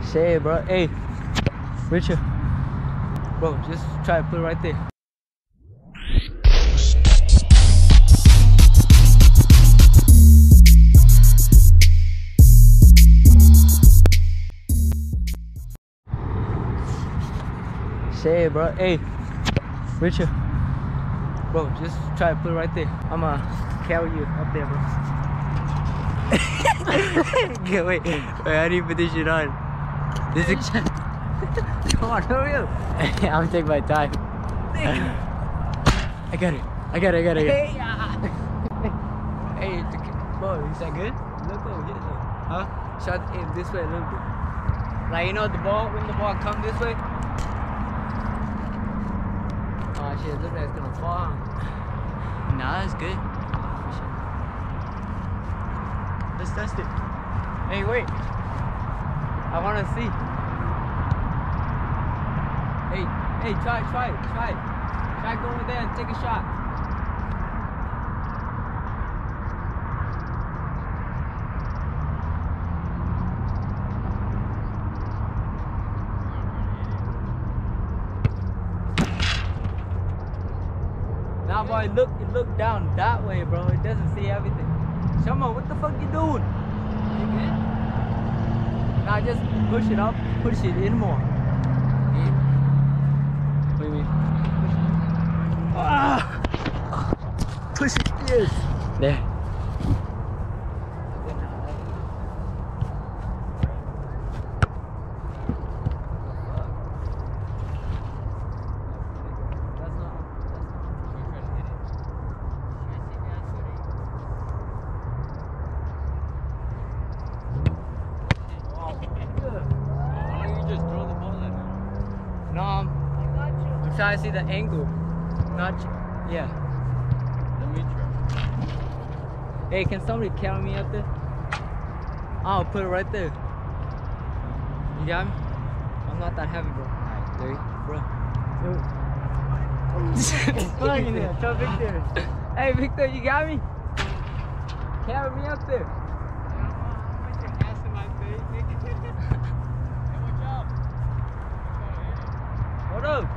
Shit, bro. Hey, Richard. Bro, just try to put it right there. Shit, bro. Hey, Richard. Bro, just try to put it right there. I'ma carry you up there, bro. wait, how do you put this shit on? This is come on, hurry up. I'm taking my time. I got it. Hey, hey, bro, is that good? Look over here, huh? Shot aim this way a little bit. Like, you know, the ball, when the ball comes this way. Oh shit, look like it's gonna fall. Nah, it's good. Let's test it. Hey, wait. I wanna see. Hey, try it. Try go over there and take a shot. Nah, boy, look down that way, bro. It doesn't see everything. Shama, what the fuck you doing? You good? Now just push it up, push it in more. What do you mean? Push it, yes. There. No, I'm trying to see the angle. Yeah. Let me try. Hey, can somebody carry me up there? I'll put it right there. You got me? I'm not that heavy, bro. Alright, there you go, bro. Tell Victor. Hey, Victor, you got me? Carry me up there. Hold up.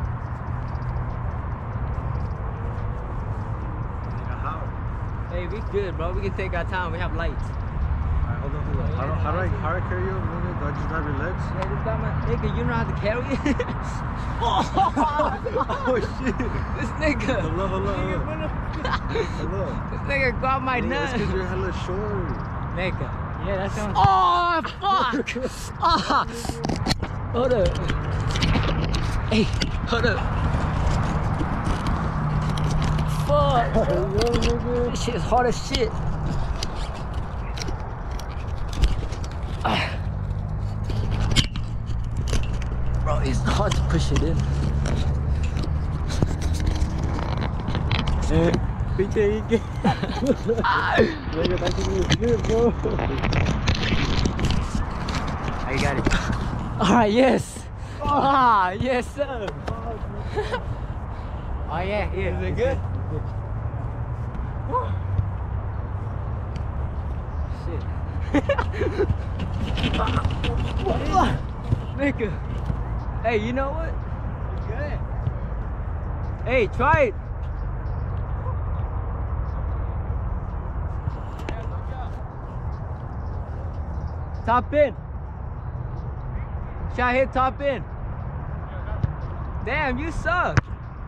Hey, we good, bro. We can take our time. We have lights. Alright, hold on. How do I carry you? Do I just grab your legs? Yeah, this guy, my nigga, you know how to carry it? Oh shit. This nigga. Hello. This nigga grabbed my nuts. That's because you're hella short. Nigga. Yeah, that's what I'm... Oh, fuck. Hold up. Hey, hold up. Fuck. This shit is hard as shit. Bro, it's hard to push it in. Victor, you get. Nigga, that thing is good, bro. I got it. Alright, yes. Ah, yes, sir. Oh, yeah. Is it good? Shit. Nigga. Hey, you know what? You good? Hey, try it. Top in. Shot hit top in. Damn, you suck.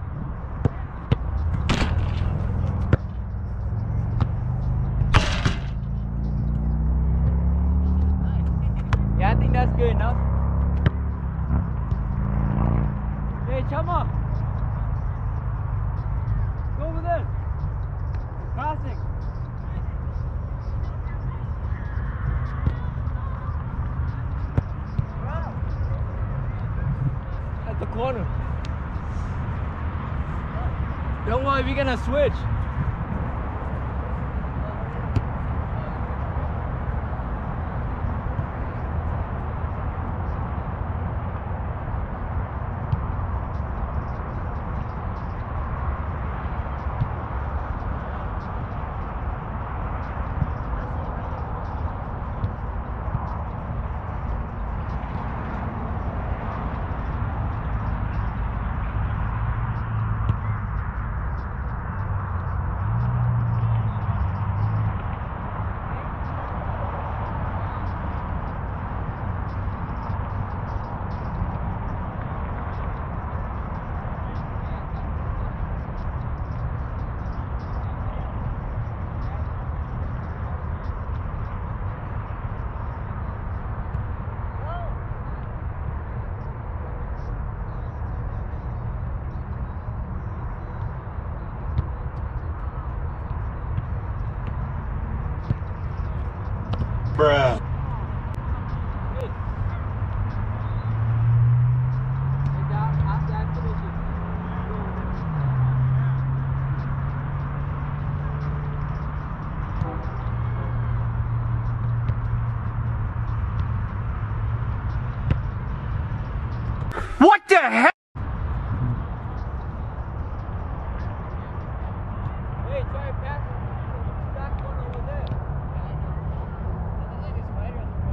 Yeah, I think that's good enough. Hey, Chama. Go over there. Crossing. At the corner. Don't worry, we're gonna switch. What the hell? Hey, try passing that one over there. There's like a spider on the front.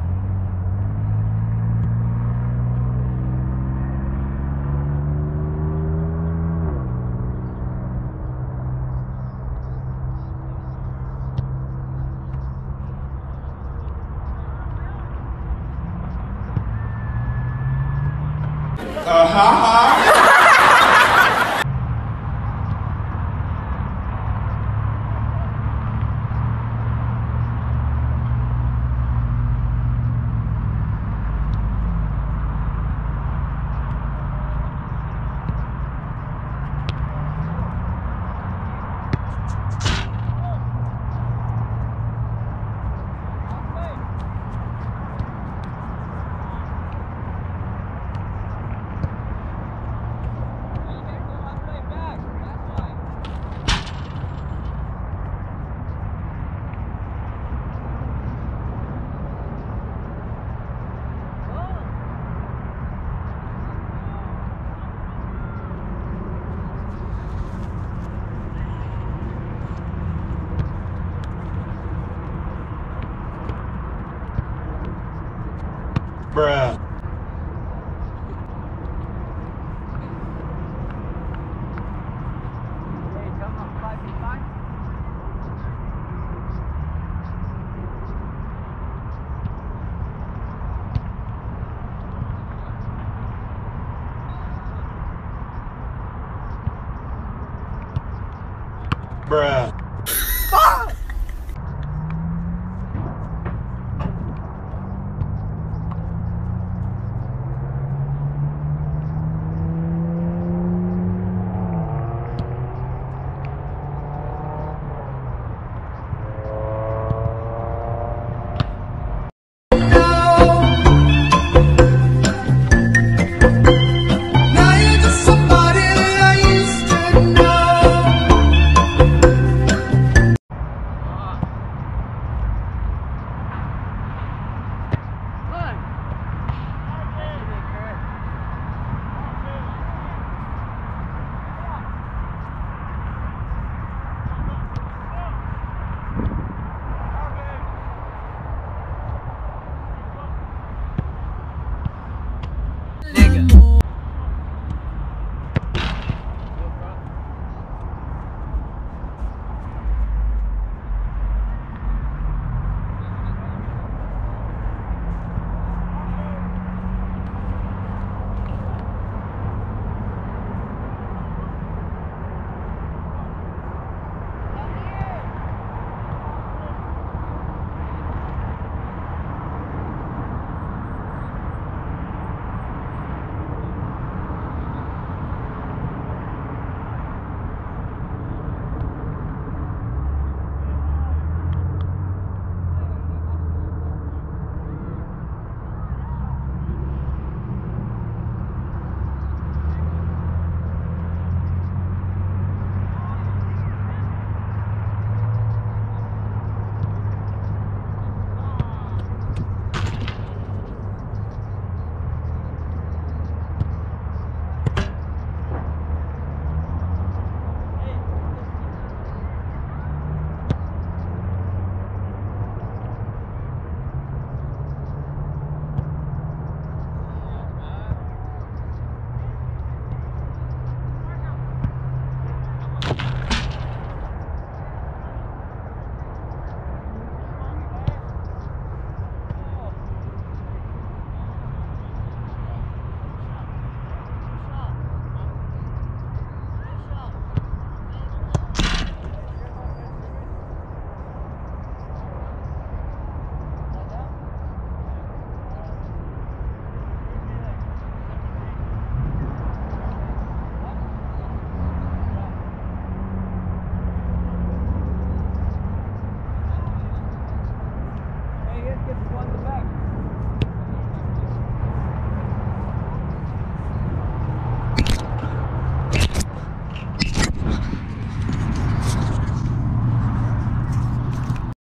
Bruh. Hey, come on, 5 feet. Bruh. Nigga.